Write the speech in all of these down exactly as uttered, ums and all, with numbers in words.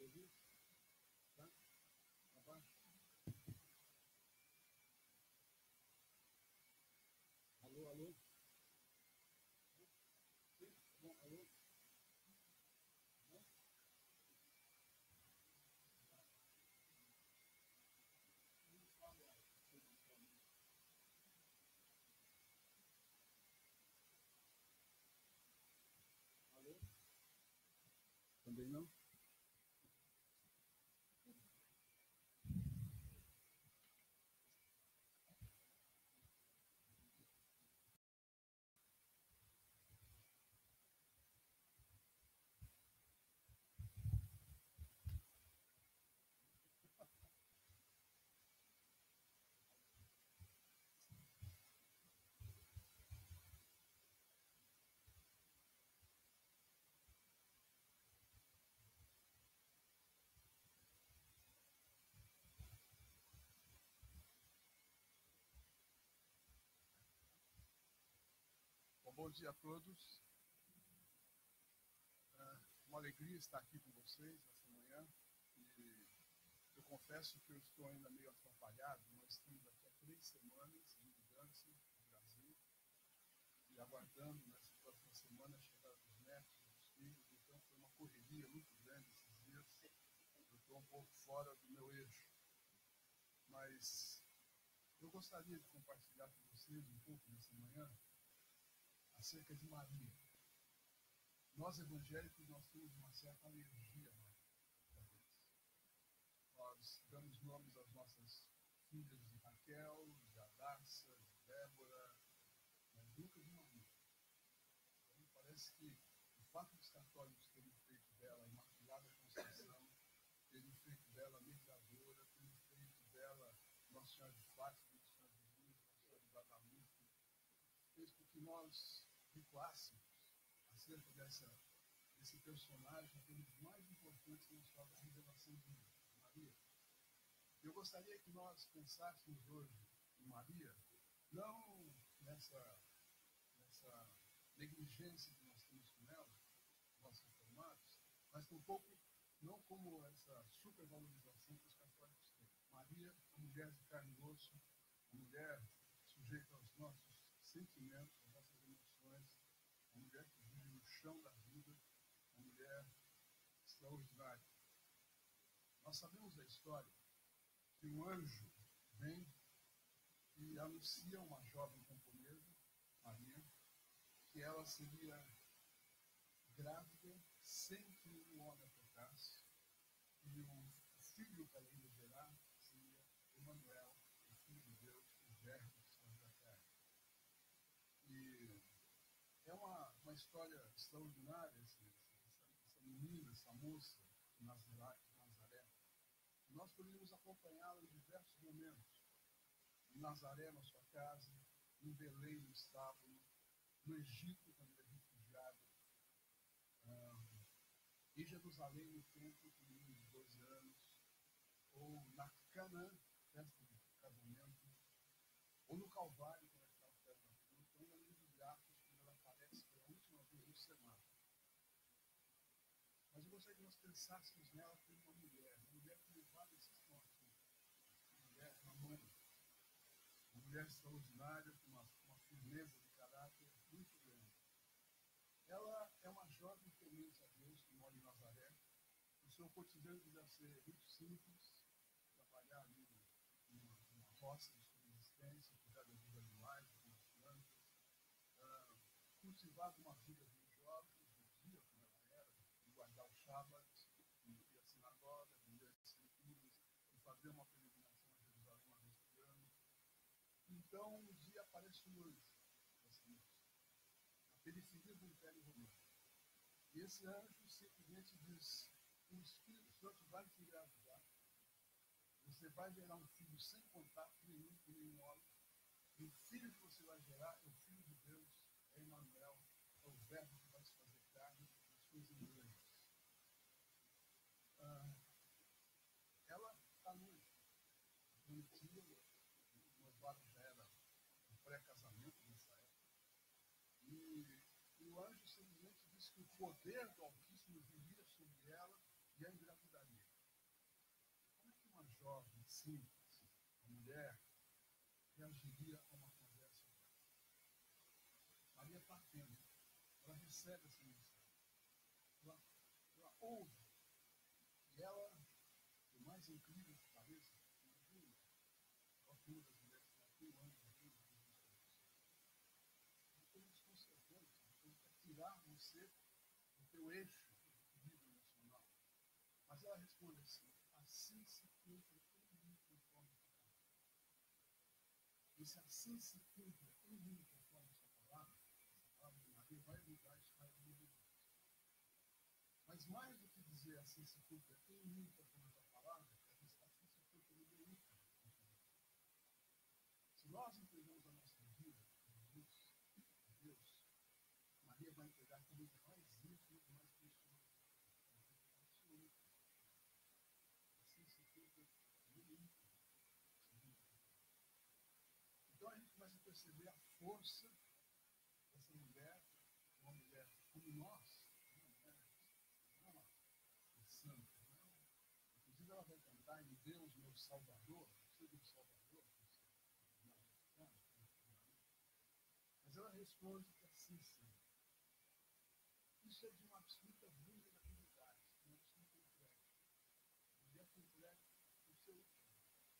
ouvir? Tá? Abaixo. Alô, alô? Sim? Bom, alô? Não? Alô? Também não? Bom, bom dia a todos. É uma alegria estar aqui com vocês nessa manhã. E eu confesso que eu estou ainda meio atrapalhado. Nós estamos aqui há três semanas de mudança no Brasil e aguardando nessa próxima semana a chegada dos netos, dos filhos. Então foi uma correria muito grande esses dias. Eu estou um pouco fora do meu eixo. Mas eu gostaria de compartilhar com vocês um pouco nessa manhã acerca de Maria. Nós evangélicos, nós temos uma certa alergia a Maria, talvez. Nós damos nomes às nossas filhas de Raquel, de Adarça, de Débora, mas nunca de Maria. Então, parece que o fato dos católicos terem feito dela a Imaculada Conceição, terem feito dela a mediadora, terem feito dela Nossa Senhora de Fátima, Nossa Senhora de Luz, Nossa Senhora de Guadalupe, fez com que nós recuássemos acerca dessa, desse personagem, que é um dos mais importantes na história da revelação de Maria. Eu gostaria que nós pensássemos hoje em Maria, não nessa, nessa negligência que nós temos com ela, nós reformados, mas tampouco não como essa supervalorização que os católicos têm. Maria, a mulher de carne e osso, a mulher sujeita aos nossos sentimentos, às nossas emoções, a mulher que vive no chão da vida, a mulher extraordinária. Nós sabemos da história que um anjo vem e anuncia uma jovem camponesa, Maria, que ela seria grávida sem que o homem a tocasse, e o filho que ela ia gerar seria Emanuel, o Filho de Deus, o Verbo que está na terra. E é uma, uma história extraordinária, essa, essa, essa menina, essa moça de Nazaré. Nazaré. Nós poderíamos acompanhá-la em diversos momentos. Em Nazaré, na sua casa, em Belém, no estábulo, no Egito, quando ele é refugiado, ah, em Jerusalém, no templo, com menino de doze anos, ou na Canaã, festa de casamento, ou no Calvário, quando ela estava perto da cruz, ou no livro de Atos, quando ela aparece pela última vez no cenário. Mas eu gostaria que nós pensássemos nela como uma mulher, uma mulher que várias estão aqui, uma mulher, uma mãe, uma mulher extraordinária, com uma, uma firmeza de caráter muito grande. Ela é uma jovem temente a Deus que mora em Nazaré. O seu cotidiano devia ser muito simples, trabalhar ali numa, numa roça de subsistência, cuidar da vida dos animais, das plantas, uh, cultivar uma vida religiosa, do dia como ela era, de guardar o sábado, de ir à sinagoga, de ler as escrituras, de fazer uma peregrinação a Jerusalém uma vez por ano. Então, um dia aparece um anjo, assim, na periferia do Império Romano. E esse anjo simplesmente diz: o Espírito Santo vai te engravidar. Você vai gerar um filho sem contato nenhum com nenhum homem. E o filho que você vai gerar é o Filho de Deus, é Emanuel, é o Verbo que vai se fazer carne, as coisas grandes. Ah, ela está noiva, prometida, o noivado já era um pré-casamento nessa época. E, e o anjo simplesmente disse que o poder do Altíssimo viria sobre ela e a engravidaria. jovem, simples, a mulher, reagiria a uma conversa dessa? Maria está atenta, ela recebe essa mensagem, ela, ela ouve, e ela, o mais incrível que pareça, imagina, ela foi uma das mulheres que bateu antes da vida de Jesus. Uma coisa desconcertante, uma coisa para tirar você do teu eixo de vida emocional. Mas ela responde assim: assim se cumpre em mim conforme a sua palavra. E se assim se cumpre em mim conforme a sua palavra, essa palavra de Maria vai mudar a história da minha vida. Mas mais do que dizer assim se cumpre em mim conforme a sua palavra, é dizer assim se cumpre no meu íntimo. Se nós entregamos a nossa vida a Jesus, a Deus, Maria vai entregar aquilo que é mais íntimo e mais precioso. Absoluto. Assim se cumpre no íntimo. Então a gente começa a perceber a força dessa mulher, uma mulher como nós, uma mulher não é santa, não. Inclusive ela vai cantar em Deus meu Salvador, não sei do Salvador, não, não, mas ela responde que assim sim. Isso é de uma absoluta vulnerabilidade, de uma absoluta entrega. A mulher foi entregue o seu íntimo.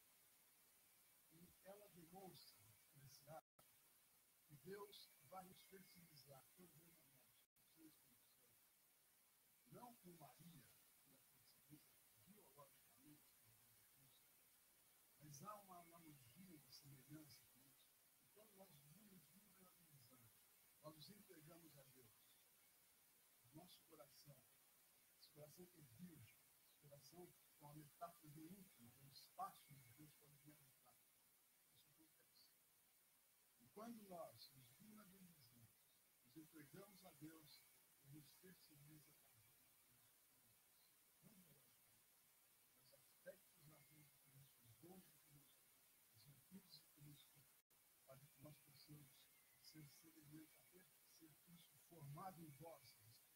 E ela demonstra nesse ato que Deus vai nos fertilizar programadamente com o seu Espírito Santo. Não com Maria, que a fertiliza biologicamente, mas há uma analogia, uma semelhança com isso. Então nós nos vulnerabilizamos, nós nos entregamos a Deus. O nosso coração, esse coração que é virgem, esse coração é uma metáfora do íntimo, do espaço onde Deus pode vir habitar. Isso acontece. E quando nós nos vulnerabilizamos, nos entregamos a Deus, Ele nos fertiliza a vida de Cristo. Não biologicamente, mas aspectos da vida de Cristo, os dons de Cristo, as virtudes de Cristo, para que nós possamos ser semelhantes a Ele, ser Cristo formado em vós.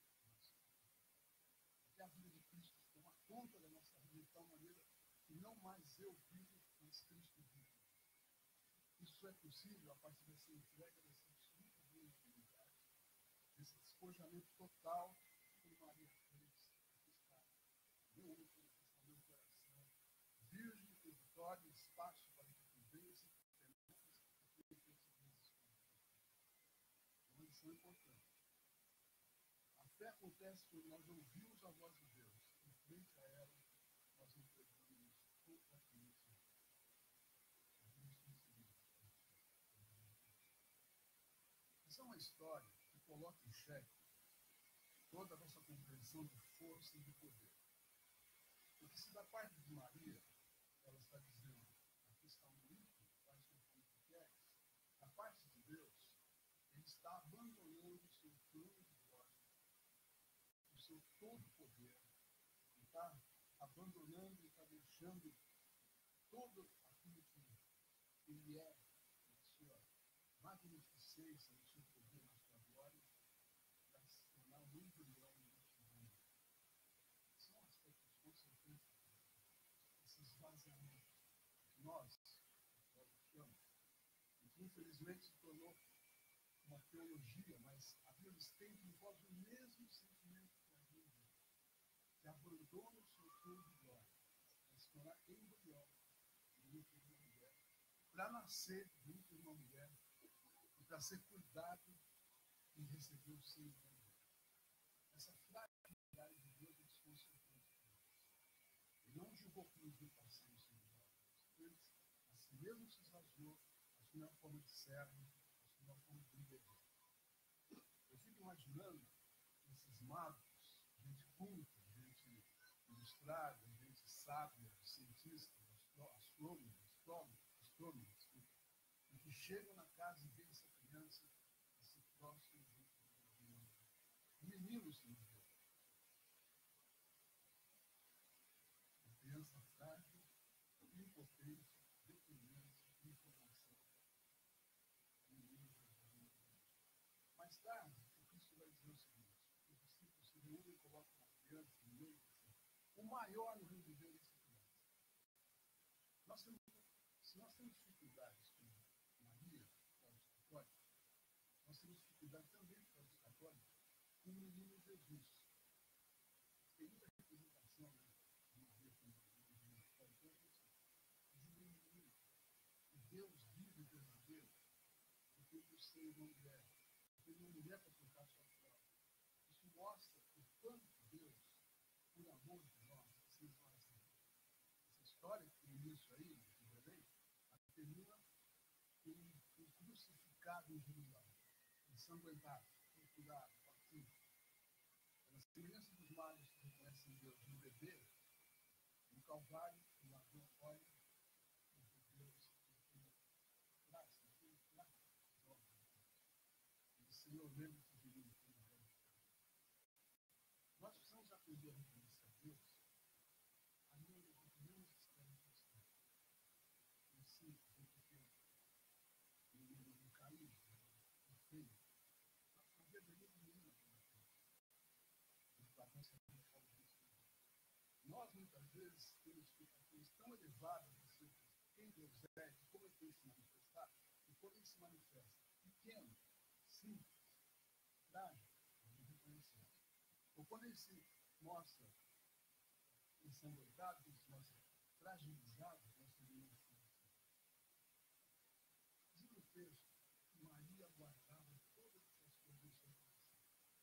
Que a vida de Cristo toma conta da nossa vida de tal maneira que não mais eu vivo, mas Cristo vive. Isso é possível a partir dessa entrega, dessa absoluta vulnerabilidade, desse despojamento total que Maria fez. Aqui está meu útero, aqui está meu coração, virgem, com vitória, espaço para que tu venhas e penetres e tu fertilizes com a tua vida. Uma lição importante. A fé acontece quando nós ouvimos a voz de Deus e, frente a ela, nós entregamos completamente a Deus. Essa é uma história que coloca em xeque toda a nossa compreensão de força e de poder. Porque se da parte de Maria, ela está dizendo, aqui está o meu íntimo, faz conforme tu queres, da parte de Deus, Ele está abandonando o seu trono de glória, o seu todo poder, Ele está abandonando e está deixando todo aquilo que Ele é, na sua magnificência, no seu poder, na sua glória, para se tornar um embrião neste mundo. São aspectos consequentes, esse esvaziamento que nós, nós chamamos, e que infelizmente se tornou uma teologia, mas a Bíblia tem em vós o mesmo sentimento que a Bíblia, que abandona o seu trono de glória, para se tornar embrião no útero de uma mulher, para nascer no útero de uma mulher, e para ser cuidado e receber o seio de uma mulher. Essa fragilidade de Deus é desconcertante. Ele não julgou que nos viu passando sem nós. Ele, assim mesmo, se esvaziou, assumiu a forma de servo, assumiu a forma de líder. Eu fico imaginando esses magos, gente culta, gente ilustrada, gente sábia, cientistas, astrônomos, astrônomos, astrônomos, que, e que chegam na casa e veem essa criança e se prostram junto com o um menino se nos deu. Uma criança frágil, impotente, dependente de informação. Mais tarde, o Cristo vai dizer o seguinte: os discípulos se reúnem e colocam uma criança no meio e dizem, o maior no reino de Deus é essa criança. nós temos, se nós temos dificuldades com Maria, para os católicos, nós temos dificuldade também para os católicos com o menino Jesus. Tem muita representação, né, de Maria como menino católico, de um menino. E Deus vive verdadeiro, porque ele ser uma mulher, porque uma mulher para trocar sua fralda. Isso mostra o quanto Deus, por amor de nós, vocês vão assim. Essa história que tem início aí, em Belém, termina com um crucificado em Jerusalém, ensanguentado, torturado, partido. Na semelhança dos magos que reconhecem Deus no bebê, no Calvário, o ladrão olha e Deus traz, naquele prato de obra. E o Senhor lembra-se de mim como velho. Nós precisamos aprender a reconhecer a Deus a nível do que não esperamos gostar. No simples, no pequeno, no, no carinho, no feio. A verdadeira menina como feio. E Platão sempre fala disso. Nós, muitas vezes, temos explicações tão elevadas acerca de quem Deus é, de como ele tem se manifestar, e quando ele se manifesta pequeno, simples, frágil, nós não reconhecemos. Ou quando ele se mostra ensanguentado, ele se mostra fragilizado, nós também não reconhecemos. Diz no texto que Maria guardava todas essas coisas no seu coração.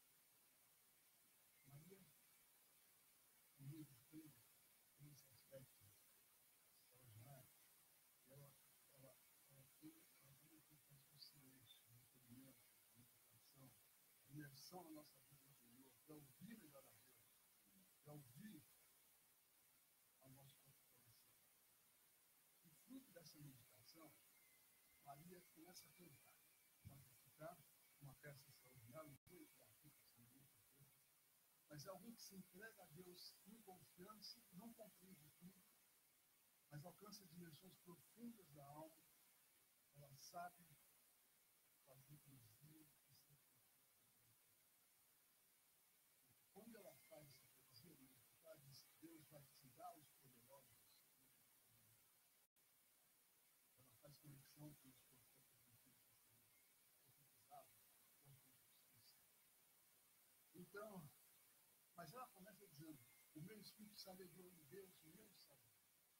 Maria, no livro tem três aspectos extraordinários. Ela, ela, ela tem ela tem uma importância no silêncio, no recolhimento, na meditação, a imersão na nossa vida interior, para ouvir melhor a Deus, para ouvir ao nosso próprio coração. E fruto dessa meditação, Maria começa a cantar. Pode ficar uma peça extraordinária, não vou entrar aqui, mas é alguém que se entrega a Deus em confiança, não compreende tudo, mas alcança dimensões profundas da alma. Ela sabe fazer poesia e ser poesia. Quando ela faz essa poesia, ela diz que Deus vai te dar os poderosos. Ela faz conexão com os profetas do Antigo Testamento, profetizados com justiça. Então, mas ela começa dizendo: o meu espírito se alegrou em Deus, o meu Salvador.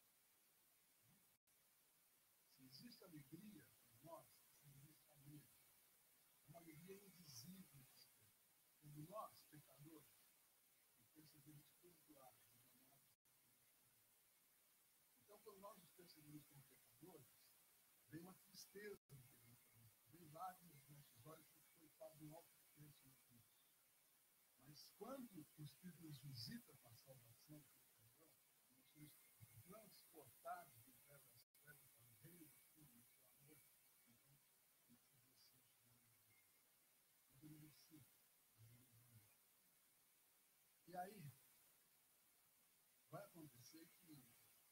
Se existe alegria em nós, se existe alegria. É uma alegria indizível. Quando nós, pecadores, percebemos perdoados, amados. Então, quando nós nos percebemos como pecadores, vem uma tristeza no que vem fazer. Vem lágrimas nos nossos olhos, porque foi pago um alto preço na cruz. Mas quando o Espírito nos visita com a salvação e o perdão, nós somos transportados do inferno das trevas para o reino do Filho do seu amor. Então, nós merecemos o nome de Deus. Nós merecemos o nome de Deus. E aí, vai acontecer que,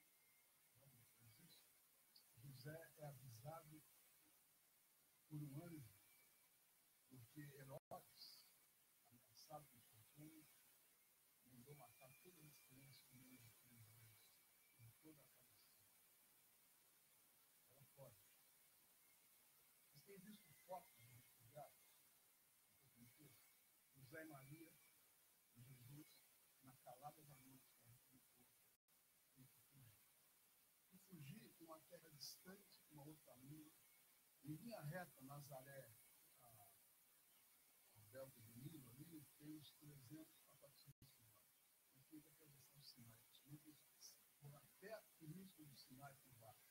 José é avisado por um anjo, porque Herodes, ameaçado com sua fome, mandou matar todas as crianças com menos de três anos, em toda a Palestina. Ela pode. Vocês têm visto fotos de refugiados? José e Maria, e Jesus, na calada da noite, para aquele povo, tem que fugir. E fugir para uma terra distante, uma outra língua, em linha reta, Nazaré, a, a delta do Nilo, ali, tem uns trezentos a quatrocentos quilômetros. Mas tem que atravessar o Sinai. Por até o início do Sinai por baixo.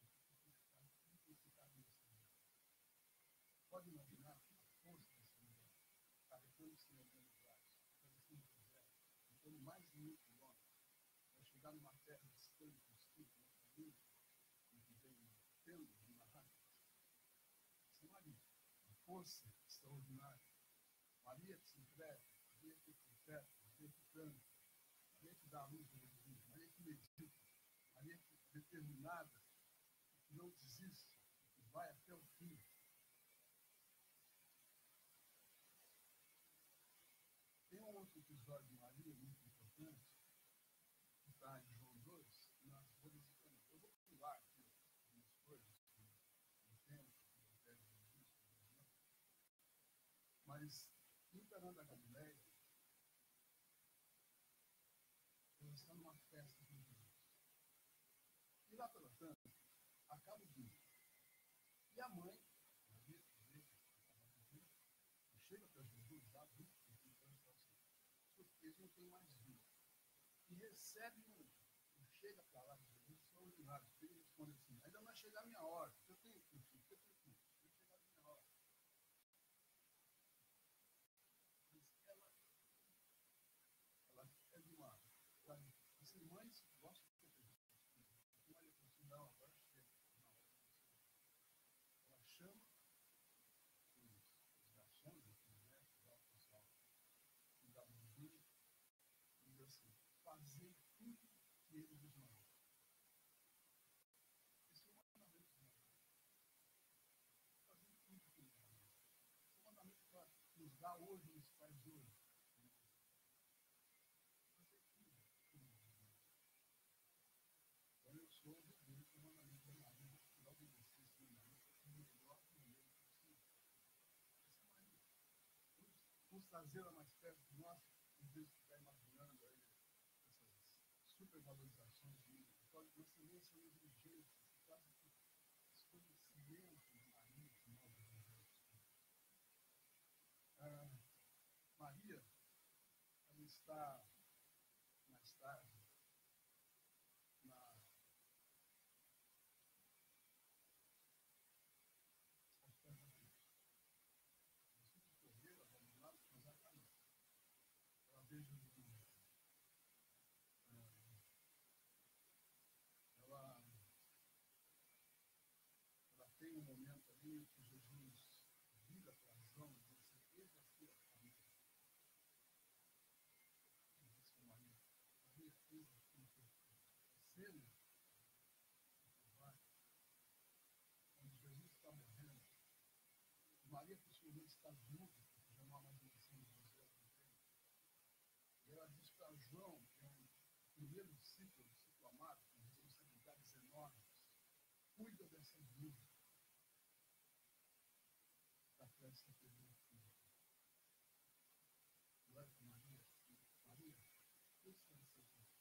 Pode imaginar a força dessa mulher, carregando esse negócio no braço, atravessando o deserto, então mais de mil quilômetros, para chegar numa terra distante, distante, uma família, e que vem tendo de barracas. Isso é Maria, uma força extraordinária. Maria que se entrega, Maria que se entrega, Maria que canta, Maria que dá a luz a Jesus, Maria que medita, Maria que é determinada, que não desiste, que vai até o fim. Tem um outro episódio de Maria muito importante, que está em João dois, nas bodas de Caná. Eu vou pular, Mas, em Caná da Galileia, eles estão numa festa com Jesus. E lá pela tanto, acaba o dia. E a mãe, Maria, chega para Jesus, já adulto, porque eles não têm mais vida. E recebe um, um chega para lá de Jesus, extraordinário. Ele responde assim: ainda não vai chegar a minha hora. Eu tenho filho, eu tenho filho, vai chegar a minha hora. Mas ela, ela é de uma. Ela, assim, mães gostam de ter filhos. Então ela falou assim: não, agora chega. Ela chama os garçons, os médicos, o pessoal que dá um vinho, e diz assim: fazer tudo que ele vos mandou. Esse é o mandamento de Deus. Fazer tudo que ele mandou. Esse é o mandamento para nos dá hoje, nos faz hoje. Fazer tudo que ele mandou. Então eu sou obediente ao mandamento da Maria, por obedecer esse mandamento da melhor maneira possível. Essa é a Maria. Vamos trazê-la mais perto de nós, em vez de ficar imaginando aí essas supervalorizações de nós também somos vigentes, quase que desconhecimento de Maria que nós vivemos. Ah, Maria, ela está mais tarde na aos pés da cruz. Os filhos correram, abandonados, mas ela está ali. Ela vê Jesus morrer. Ela, ela tem um momento ali em que Jesus vira para a razão e diz assim: eis a sua família. E diz para Maria: Maria, eis a sua família. Cena onde Jesus está morrendo, Maria possivelmente está viúva, porque já não há mais menção de José no tempo. E ela diz para João, que é um primeiro discípulo, discípulo amado, com responsabilidades enormes: cuida dessa viúva, está prestes a perder o filho. E olha para Maria, Maria, Deus está no seu coração.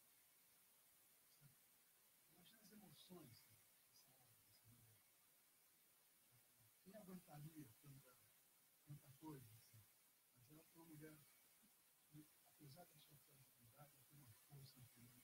Imagina as emoções dessa hora, dessa mulher. Quem aguentaria tanta, tanta coisa assim? Mas ela foi uma mulher que, apesar da sua fragilidade, ela tem uma força interior.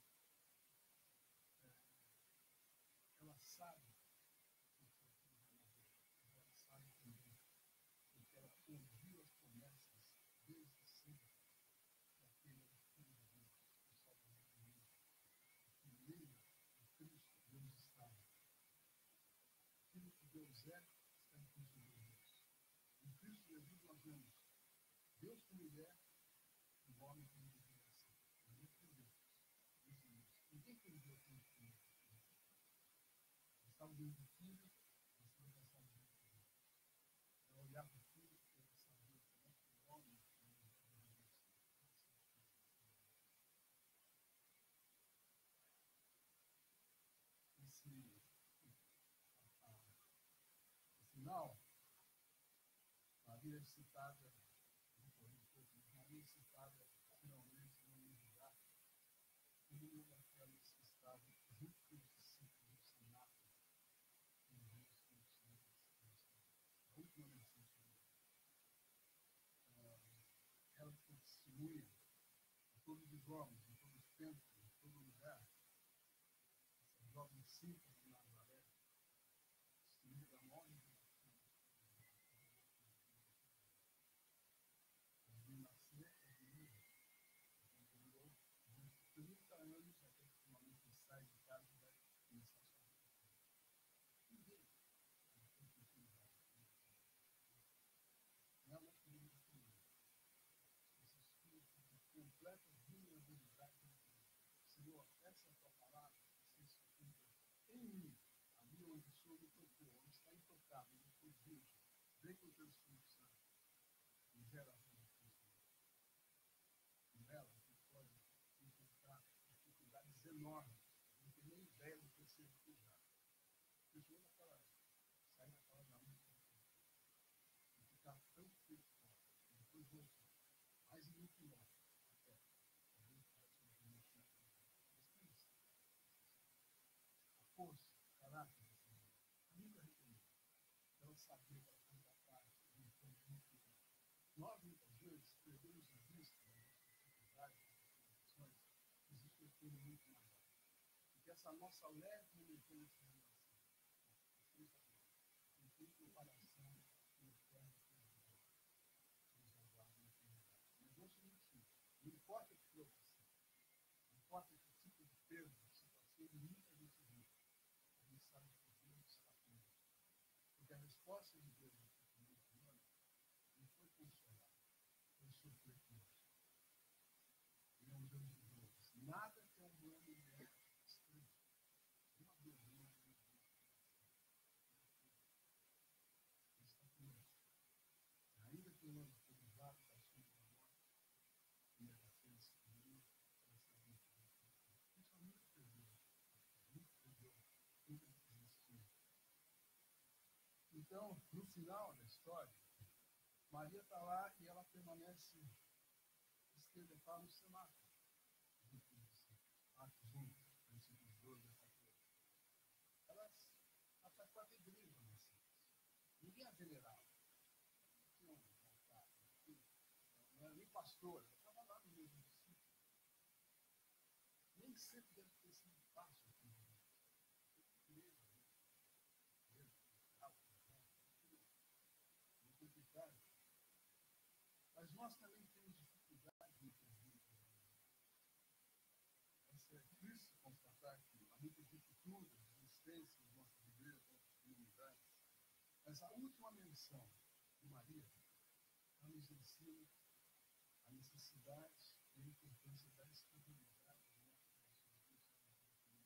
É, ela sabe que o seu filho vai morrer, mas ela sabe também, porque ela ouviu as promessas desde sempre, que aquele era o Filho de Deus, o Salvador do mundo, que nele, em Cristo, Deus estava. Aquilo que Deus é, está em Cristo Jesus. Em Cristo Jesus nós vemos Deus como Ele é, o homem como Ele deve ser. Ninguém tem Deus. Ninguém tem Deus como Filho. Estava dentro do Filho, nós estamos pensados dentro de Deus. É olhar para o Filho e saber como é que o homem como Ele deve ser. Esse, no final, Maria é citada, não corri um pouco, mas Maria é citada finalmente no livro de Atos, como uma daquelas que estavam junto com os discípulos do cenáculo, em Deus com os santos. A última menção sobre ela. Ela que testemunha a todos os homens, em todos os tempos, em todo lugar. Essa jovem simples de Nazaré, testemunha da morte de de nascer é de mim. Durou trinta anos até que finalmente ele sai de casa e vai começar a sua vida. Ninguém tem oportunidade. Não é uma família família. Esse espírito de completa vulnerabilidade. Senhor, essa é a tua palavra, que se cumpra em mim, ali onde o Senhor me tocou, onde está intocável, onde foi virgem. Vem com o teu Espírito Santo e gera a vida de Cristo. Nela, a gente pode encontrar dificuldades enormes, não tem nem ideia do que ser recusado. Pessoas daquela, saem daquela da música e ficar tão feliz outro, mais inocular até. Talvez parece um ambiente natural. Mas pensa, a força, o caráter dessa mulher, nunca recomendo. Ela sabia que ela fazia parte de um ponto muito grande. Nós, muitas vezes, perdemos de vista das nossas dificuldades, das nossas limitações, existe um fundo muito maior. Porque essa nossa leve momentânea tribulação, não tem comparação com o eterno perdão que nos aguarda na eternidade. Mas ouça um motivo. Não importa que provação, não importa que tipo de perda, de situação limite a gente vive, a gente sabe que Deus está conosco. Porque a resposta de Deus no sofrimento humano não foi consolar, foi sofrer conosco. Ele é um Deus de dores. Nada que é humano é estranho. Uma dor humana não existe. Ele está conosco. Ainda que o ano for usado para a sombra da morte, ele é daqueles que não transcendem por isso. Isso nunca perdeu. Nunca perdeu. Nunca desistiu. Então, no final da história, Maria está lá e ela permanece escrevetar no cenáculo. Atos um, versículos doze a quatorze. Elas até quase igreja nascidas. Ninguém a venerava. Não tinha um altar. Não era nem pastora. Ela estava lá no meio do discípulo. Nem sempre deve ter sido fácil aqui no Brasil. Igreja, né? Igreja, muito complicado. Mas nós também temos dificuldade de entender. Essa é triste constatar que há muitas dificuldades, resistências nas nossas igrejas, nas nossas comunidades. Mas a última menção de Maria, ela nos ensina a necessidade e a importância da estabilidade do nosso relacionamento.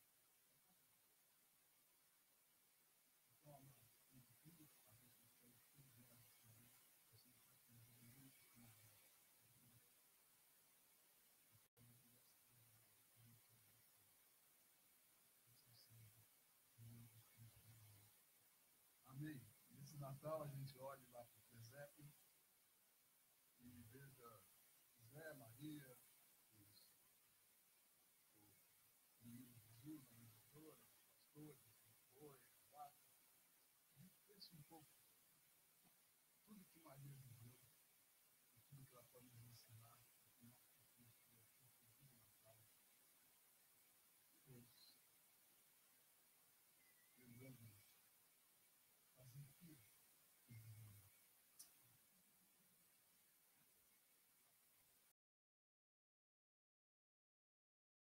Então, amados, em tudo, a vez que nós temos tudo bem nesse momento, nós temos que aprender muito com Maria. Amém. Nesse Natal a gente olha lá para o presépio e veja José, Maria, os, o menino Jesus, a mediadora, os pastores, o boi, a vaca. Pense um pouco tudo que Maria viveu e tudo que ela pode nos